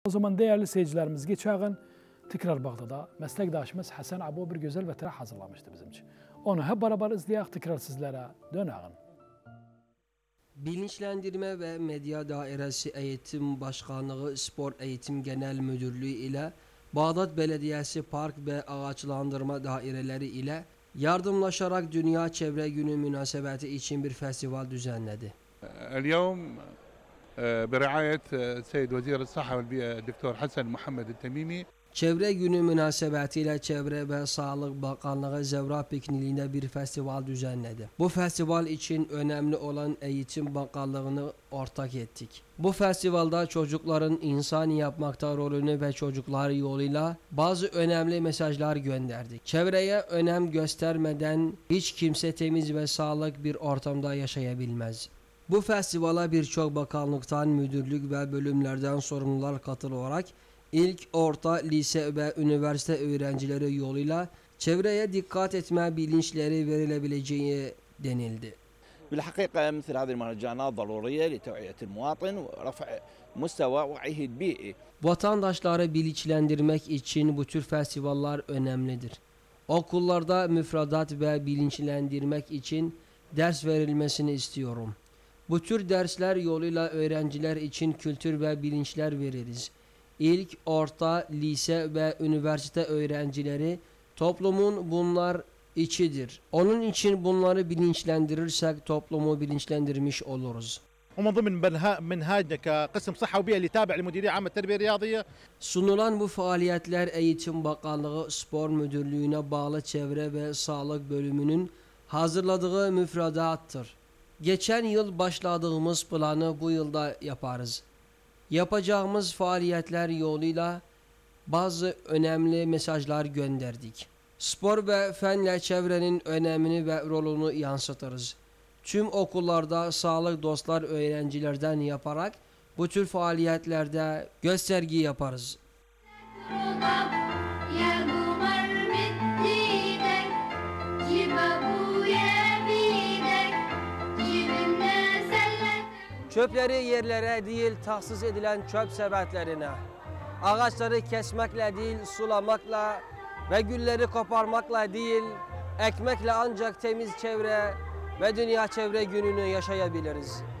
O zaman değerli seyircilerimiz geçen tekrar Bağdat'da meslektaşımız Hasan Abo bir güzel vetere hazırlamıştı bizim için. Onu hep beraber izleyerek tekrar sizlere dönelim. Bilinçlendirme ve Medya Dairesi Eğitim Başkanlığı Spor Eğitim Genel Müdürlüğü ile Bağdat Belediyesi Park ve Ağaçlandırma Daireleri ile yardımlaşarak Dünya Çevre Günü münasebeti için bir festival düzenledi. اليوم برعاية السيد وزير الصحة والبيئة الدكتور حسن محمد التميمي. Çevre Günü münasebetiyle Çevre ve Sağlık Bakanlığı Zevra Pikniği'nde bir festival düzenledi. Bu festival için önemli olan Eğitim Bakanlığı'nı ortak ettik. Bu festivalda çocukların insan yapmakta rolünü ve çocuklar yoluyla bazı önemli mesajlar gönderdik. Çevreye önem göstermeden hiç kimse temiz ve sağlıklı bir ortamda yaşayabilmez. Bu festivala birçok bakanlıktan, müdürlük ve bölümlerden sorumlular katılarak İlk, orta, lise ve üniversite öğrencileri yoluyla çevreye dikkat etme bilinçleri verilebileceği denildi. بالحقيقة مثل هذه المهرجانات ضرورية لتوعية المواطن ورفع مستوى وعيه البيئي. Vatandaşları bilinçlendirmek için bu tür festivaller önemlidir. Okullarda müfredat ve bilinçlendirmek için ders verilmesini istiyorum. Bu tür dersler yoluyla öğrenciler için kültür ve bilinçler veririz. İlk, orta, lise ve üniversite öğrencileri toplumun bunlar içidir. Onun için bunları bilinçlendirirsek toplumu bilinçlendirmiş oluruz. ومن ضمن منهاجنا كقسم صحة وبيئة اللي تابع لمديرية عامة التربية الرياضية. Sunulan bu faaliyetler Eğitim Bakanlığı Spor Müdürlüğü'ne bağlı Çevre ve Sağlık Bölümünün hazırladığı müfredattır. Geçen yıl başladığımız planı bu yılda yaparız. Yapacağımız faaliyetler yoluyla bazı önemli mesajlar gönderdik. Spor ve fenle çevrenin önemini ve rolünü yansıtırız. Tüm okullarda sağlık dostlar öğrencilerden yaparak bu tür faaliyetlerde gösterge yaparız. Çöpleri yerlere değil tahsis edilen çöp sepetlerine, ağaçları kesmekle değil sulamakla ve gülleri koparmakla değil ekmekle ancak temiz çevre ve Dünya Çevre Günü'nü yaşayabiliriz.